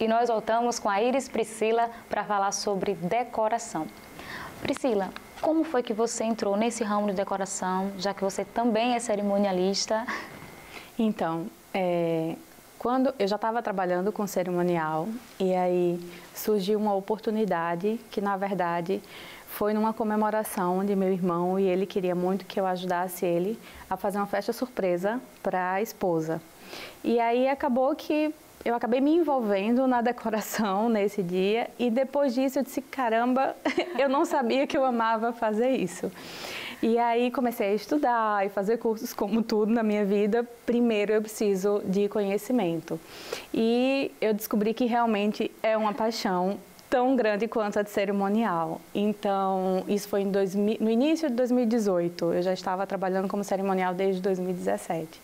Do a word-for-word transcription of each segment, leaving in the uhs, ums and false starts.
E nós voltamos com a Iris Priscila para falar sobre decoração. Priscila, como foi que você entrou nesse ramo de decoração, já que você também é cerimonialista? Então, é, quando eu já estava trabalhando com cerimonial e aí surgiu uma oportunidade que, na verdade, foi numa comemoração de meu irmão e ele queria muito que eu ajudasse ele a fazer uma festa surpresa para a esposa. E aí acabou que eu acabei me envolvendo na decoração nesse dia e depois disso eu disse, caramba, eu não sabia que eu amava fazer isso. E aí comecei a estudar e fazer cursos, como tudo na minha vida. Primeiro eu preciso de conhecimento. E eu descobri que realmente é uma paixão tão grande quanto a de cerimonial. Então, isso foi em dois mil, no início de dois mil e dezoito. Eu já estava trabalhando como cerimonial desde dois mil e dezessete.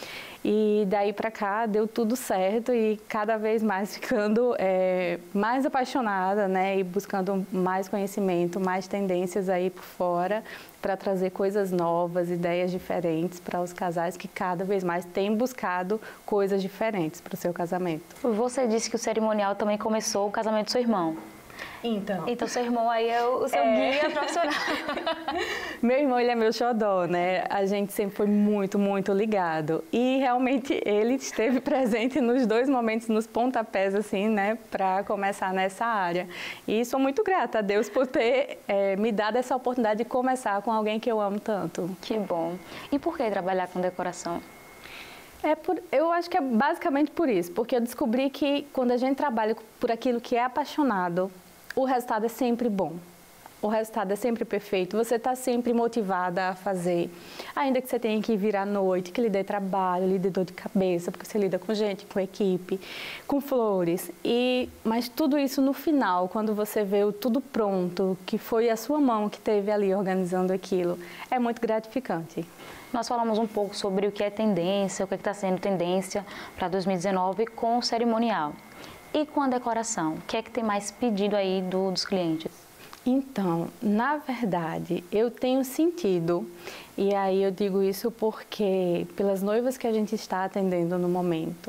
E daí para cá deu tudo certo e cada vez mais ficando é, mais apaixonada, né? E buscando mais conhecimento, mais tendências aí por fora para trazer coisas novas, ideias diferentes para os casais que cada vez mais têm buscado coisas diferentes para o seu casamento. Você disse que o cerimonial também começou o casamento do seu irmão. Então, então seu irmão aí é o seu é... guia profissional. Meu irmão, ele é meu xodó, né? A gente sempre foi muito, muito ligado. E realmente ele esteve presente nos dois momentos, nos pontapés, assim, né? Para começar nessa área. E sou muito grata a Deus por ter é, me dado essa oportunidade de começar com alguém que eu amo tanto. Que bom. E por que trabalhar com decoração? É por, eu acho que é basicamente por isso. Porque eu descobri que quando a gente trabalha por aquilo que é apaixonado, o resultado é sempre bom, o resultado é sempre perfeito, você está sempre motivada a fazer, ainda que você tenha que vir à noite, que lhe dê trabalho, lhe dê dor de cabeça, porque você lida com gente, com equipe, com flores, e, mas tudo isso no final, quando você vê o tudo pronto, que foi a sua mão que esteve ali organizando aquilo, é muito gratificante. Nós falamos um pouco sobre o que é tendência, o que está sendo tendência para dois mil e dezenove com o cerimonial. E com a decoração, o que é que tem mais pedido aí do, dos clientes? Então, na verdade, eu tenho sentido, e aí eu digo isso porque, pelas noivas que a gente está atendendo no momento,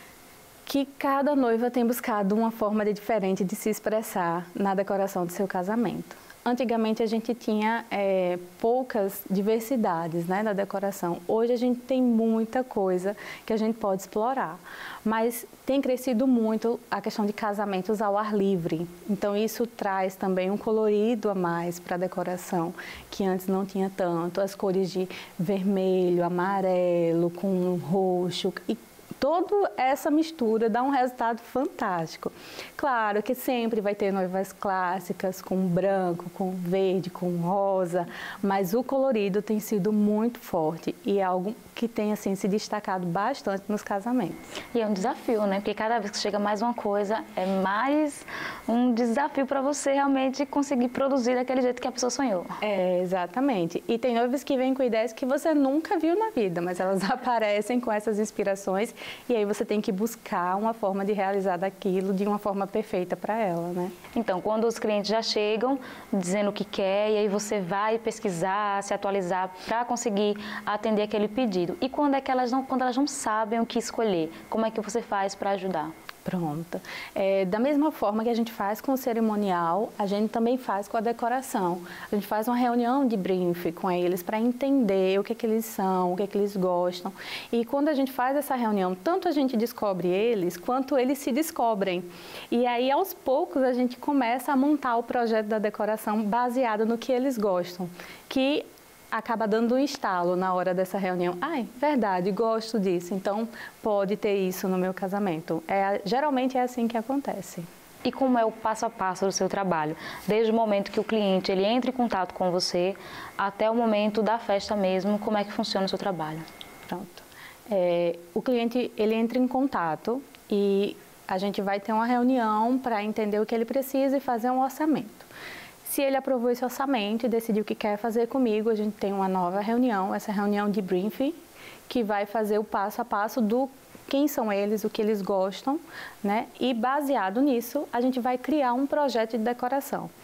que cada noiva tem buscado uma forma de diferente de se expressar na decoração do seu casamento. Antigamente a gente tinha é, poucas diversidades, né, na decoração. Hoje a gente tem muita coisa que a gente pode explorar, mas tem crescido muito a questão de casamentos ao ar livre. Então isso traz também um colorido a mais para a decoração, que antes não tinha tanto. As cores de vermelho, amarelo, com roxo e toda essa mistura dá um resultado fantástico. Claro que sempre vai ter noivas clássicas com branco, com verde, com rosa, mas o colorido tem sido muito forte e é algo que tem assim se destacado bastante nos casamentos. E é um desafio, né? Porque cada vez que chega mais uma coisa, é mais um desafio para você realmente conseguir produzir daquele jeito que a pessoa sonhou. É, exatamente. E tem noivas que vêm com ideias que você nunca viu na vida, mas elas aparecem com essas inspirações e aí você tem que buscar uma forma de realizar daquilo de uma forma perfeita para ela, né? Então, quando os clientes já chegam dizendo o que quer, e aí você vai pesquisar, se atualizar para conseguir atender aquele pedido. E quando é que elas não, quando elas não sabem o que escolher, como é que você faz para ajudar? Pronto. É, da mesma forma que a gente faz com o cerimonial, a gente também faz com a decoração. A gente faz uma reunião de briefing com eles para entender o que é que eles são, o que é que eles gostam. E quando a gente faz essa reunião, tanto a gente descobre eles, quanto eles se descobrem. E aí, aos poucos, a gente começa a montar o projeto da decoração baseado no que eles gostam. Que acaba dando um estalo na hora dessa reunião. Ai, verdade, gosto disso, então pode ter isso no meu casamento. É, geralmente é assim que acontece. E como é o passo a passo do seu trabalho? Desde o momento que o cliente ele entra em contato com você até o momento da festa mesmo, como é que funciona o seu trabalho? Pronto. É, o cliente ele entra em contato e a gente vai ter uma reunião para entender o que ele precisa e fazer um orçamento. Se ele aprovou esse orçamento e decidiu o que quer fazer comigo, a gente tem uma nova reunião, essa reunião de briefing, que vai fazer o passo a passo do quem são eles, o que eles gostam, né? E baseado nisso, a gente vai criar um projeto de decoração.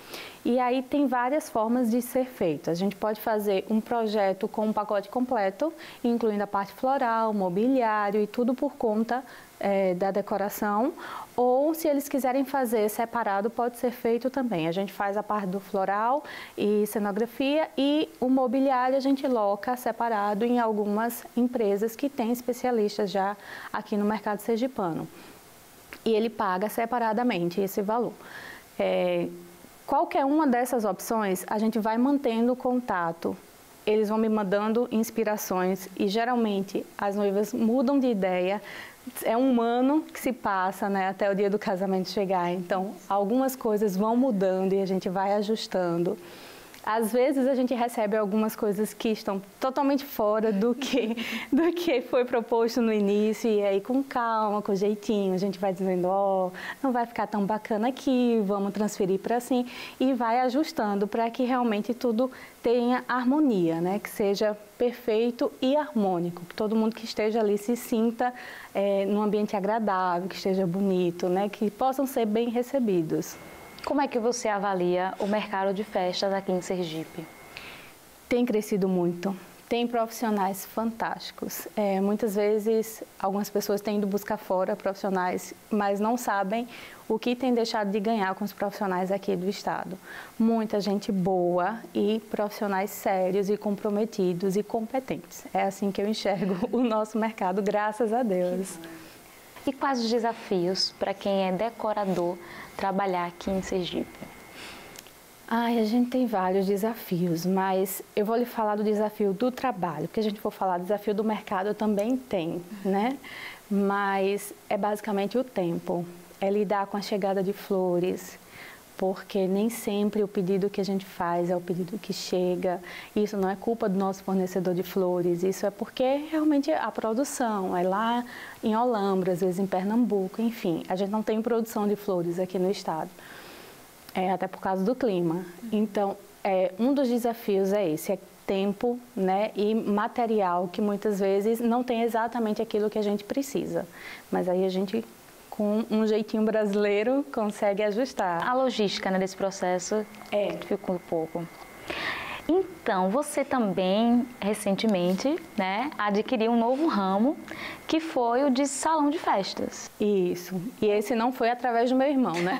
E aí tem várias formas de ser feito. A gente pode fazer um projeto com um pacote completo, incluindo a parte floral, mobiliário e tudo por conta é, da decoração. Ou, se eles quiserem fazer separado, pode ser feito também. A gente faz a parte do floral e cenografia, e o mobiliário a gente loca separado em algumas empresas que têm especialistas já aqui no mercado sergipano. E ele paga separadamente esse valor. É, qualquer uma dessas opções, a gente vai mantendo contato. Eles vão me mandando inspirações e, geralmente, as noivas mudam de ideia. É um ano que se passa, né, até o dia do casamento chegar. Então, algumas coisas vão mudando e a gente vai ajustando. Às vezes a gente recebe algumas coisas que estão totalmente fora do que, do que foi proposto no início, e aí com calma, com jeitinho, a gente vai dizendo, ó, oh, não vai ficar tão bacana aqui, vamos transferir para assim, e vai ajustando para que realmente tudo tenha harmonia, né? Que seja perfeito e harmônico, que todo mundo que esteja ali se sinta é, num ambiente agradável, que esteja bonito, né? Que possam ser bem recebidos. Como é que você avalia o mercado de festas aqui em Sergipe? Tem crescido muito, tem profissionais fantásticos. É, muitas vezes, algumas pessoas têm ido buscar fora profissionais, mas não sabem o que tem deixado de ganhar com os profissionais aqui do estado. Muita gente boa e profissionais sérios e comprometidos e competentes. É assim que eu enxergo o nosso mercado, graças a Deus. E quais os desafios para quem é decorador trabalhar aqui em Sergipe? Ai, a gente tem vários desafios, mas eu vou lhe falar do desafio do trabalho, porque a gente for falar do desafio do mercado também tem, né? Mas é basicamente o tempo, é lidar com a chegada de flores, porque nem sempre o pedido que a gente faz é o pedido que chega. Isso não é culpa do nosso fornecedor de flores, isso é porque realmente a produção é lá em Olambra, às vezes em Pernambuco, enfim. A gente não tem produção de flores aqui no estado, é, até por causa do clima. Então, é, um dos desafios é esse, é tempo, né, e material, que muitas vezes não tem exatamente aquilo que a gente precisa. Mas aí a gente, com um jeitinho brasileiro, consegue ajustar. A logística, né, desse processo é. Ficou um pouco. Então, você também, recentemente, né, adquiriu um novo ramo, que foi o de salão de festas. Isso. E esse não foi através do meu irmão, né?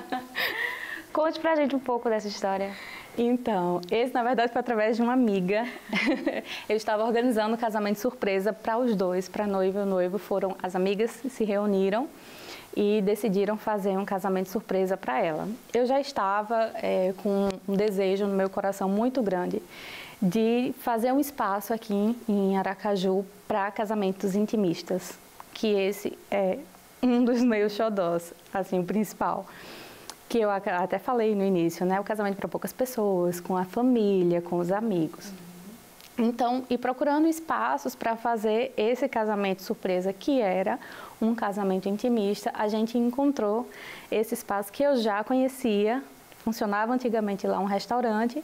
Conte pra gente um pouco dessa história. Então, esse na verdade foi através de uma amiga. Eu estava organizando um casamento surpresa para os dois, para a noiva e o noivo. Foram as amigas se reuniram e decidiram fazer um casamento surpresa para ela. Eu já estava é, com um desejo no meu coração muito grande de fazer um espaço aqui em Aracaju para casamentos intimistas, que esse é um dos meus xodós, assim, o principal. Que eu até falei no início, né? O casamento para poucas pessoas, com a família, com os amigos. Então, e procurando espaços para fazer esse casamento surpresa, que era um casamento intimista, a gente encontrou esse espaço que eu já conhecia, funcionava antigamente lá um restaurante,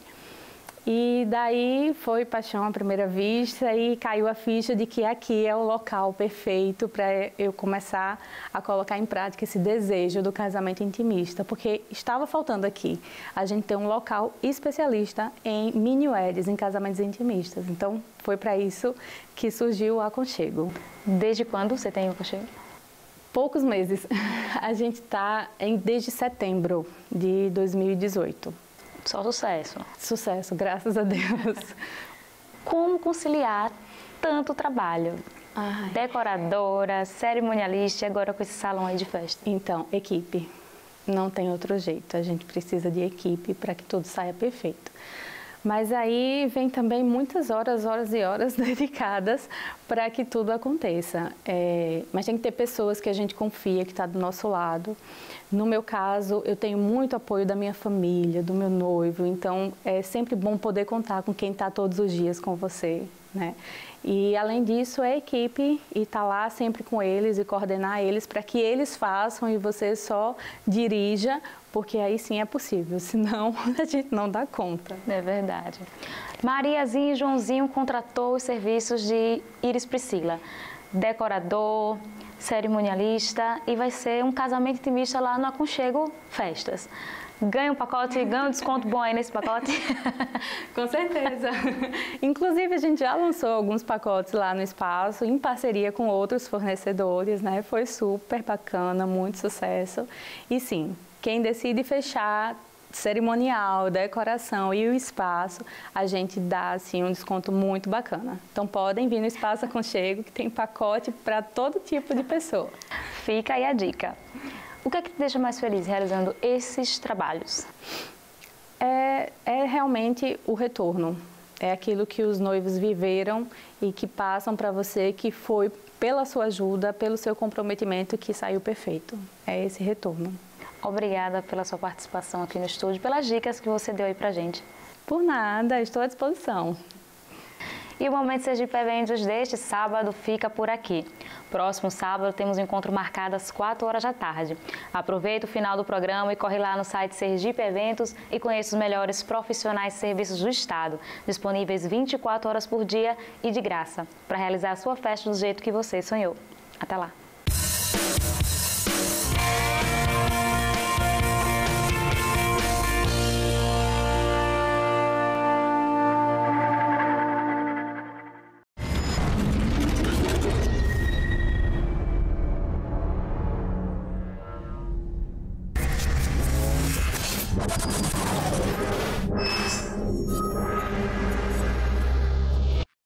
e daí foi paixão à primeira vista e caiu a ficha de que aqui é o local perfeito para eu começar a colocar em prática esse desejo do casamento intimista, porque estava faltando aqui a gente ter um local especialista em mini weddings, em casamentos intimistas. Então, foi para isso que surgiu o Aconchego. Desde quando você tem o Aconchego? Poucos meses. A gente está desde setembro de dois mil e dezoito. Só sucesso. Sucesso, graças a Deus. Como conciliar tanto trabalho? Ai. Decoradora, cerimonialista e agora com esse salão aí de festa. Então, equipe. Não tem outro jeito. A gente precisa de equipe para que tudo saia perfeito. Mas aí vem também muitas horas, horas e horas dedicadas para que tudo aconteça. É, mas tem que ter pessoas que a gente confia, que está do nosso lado. No meu caso, eu tenho muito apoio da minha família, do meu noivo, então é sempre bom poder contar com quem está todos os dias com você, né? E além disso, é a equipe e estar tá lá sempre com eles e coordenar eles para que eles façam e você só dirija, porque aí sim é possível, senão a gente não dá conta. É verdade. Mariazinha e Joãozinho contratou os serviços de Iris Priscila, decorador, cerimonialista, e vai ser um casamento intimista lá no Aconchego Festas. Ganha um pacote, ganha um desconto bom aí nesse pacote? Com certeza. Inclusive, a gente já lançou alguns pacotes lá no espaço, em parceria com outros fornecedores, né? Foi super bacana, muito sucesso. E sim, quem decide fechar cerimonial, decoração e o espaço, a gente dá assim um desconto muito bacana. Então podem vir no Espaço Aconchego, que tem pacote para todo tipo de pessoa. Fica aí a dica. O que é que te deixa mais feliz realizando esses trabalhos? É, é realmente o retorno. É aquilo que os noivos viveram e que passam para você, que foi pela sua ajuda, pelo seu comprometimento, que saiu perfeito. É esse retorno. Obrigada pela sua participação aqui no estúdio, pelas dicas que você deu aí pra gente. Por nada, estou à disposição. E o Momento Sergipe Eventos deste sábado fica por aqui. Próximo sábado temos um encontro marcado às quatro horas da tarde. Aproveita o final do programa e corre lá no site Sergipe Eventos e conheça os melhores profissionais de serviços do estado, disponíveis vinte e quatro horas por dia e de graça, para realizar a sua festa do jeito que você sonhou. Até lá!